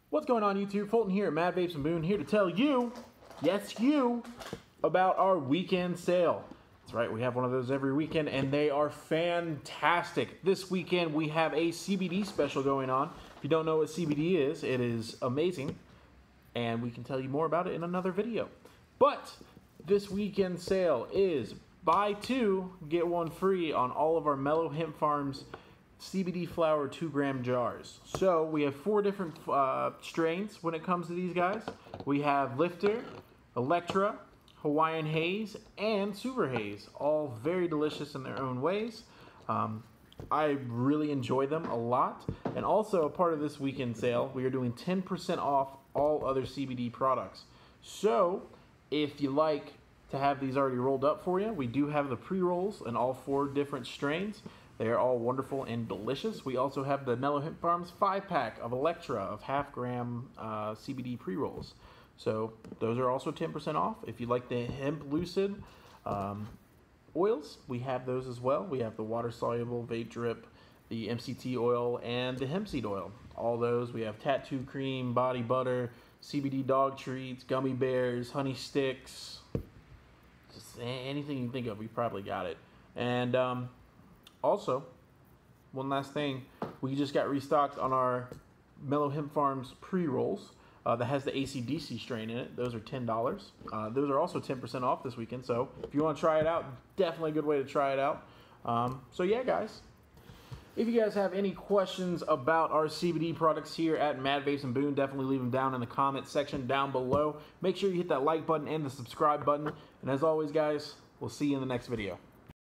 What's going on, YouTube? Fulton here at Mad Vapes and Boone, here to tell you, yes you, about our weekend sale. That's right, we have one of those every weekend and they are fantastic. This weekend we have a CBD special going on. If you don't know what CBD is, it is amazing and we can tell you more about it in another video. But this weekend sale is buy two, get one free on all of our Mellow Hemp Farms CBD flower 2-gram jars. So we have 4 different strains when it comes to these guys. We have Lifter, Electra, Hawaiian Haze, and Super Haze. All very delicious in their own ways. I really enjoy them a lot. And also a part of this weekend sale, we are doing 10% off all other CBD products. So if you like to have these already rolled up for you, we do have the pre-rolls in all 4 different strains. They are all wonderful and delicious. We also have the Mellow Hemp Farms 5-pack of Electra of half-gram CBD pre-rolls. So those are also 10% off. If you like the Hemp Lucid oils, we have those as well. We have the water-soluble vape drip, the MCT oil, and the hemp seed oil. All those. We have tattoo cream, body butter, CBD dog treats, gummy bears, honey sticks. Just anything you can think of, we probably got it. And also, one last thing, we just got restocked on our Mellow Hemp Farms pre-rolls that has the AC/DC strain in it. Those are $10. Those are also 10% off this weekend, so if you want to try it out, definitely a good way to try it out. So yeah, guys, if you guys have any questions about our CBD products here at Mad Vapes and Boone, definitely leave them down in the comment section down below. Make sure you hit that like button and the subscribe button. And as always, guys, we'll see you in the next video.